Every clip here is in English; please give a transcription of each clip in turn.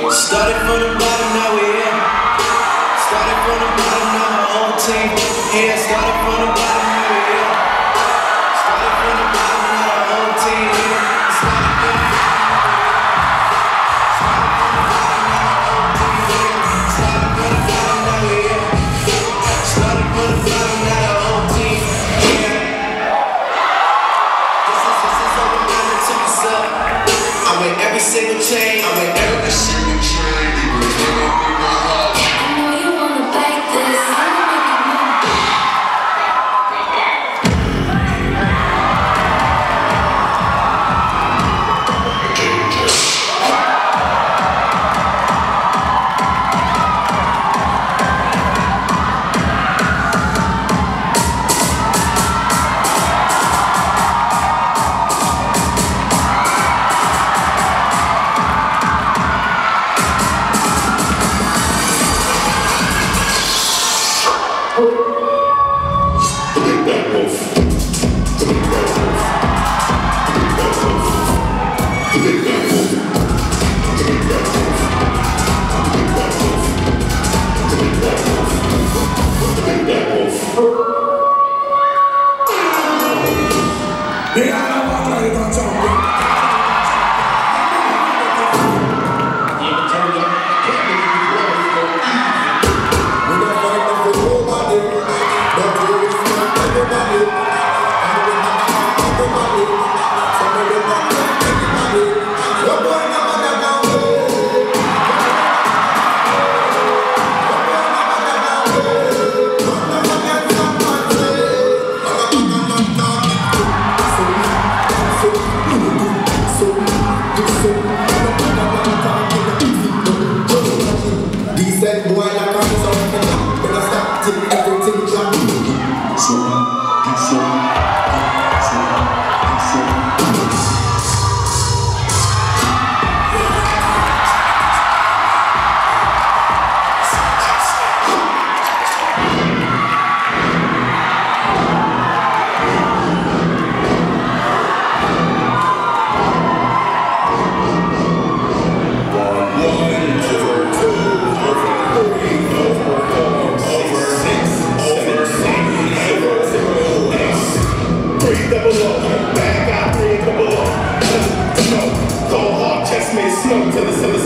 Started from the bottom, now we're here. Started from the bottom, now my whole team here. Started from the bottom, now we're here. Started from the bottom, now the whole team here. Started from the bottom, now we're here. Started from the bottom, now the whole team here. This is all the moment to me, sir. I wear every single chain. I wear every single chain. I know you wanna bake this.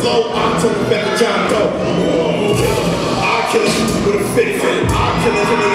I kill it with a 50. I kill it.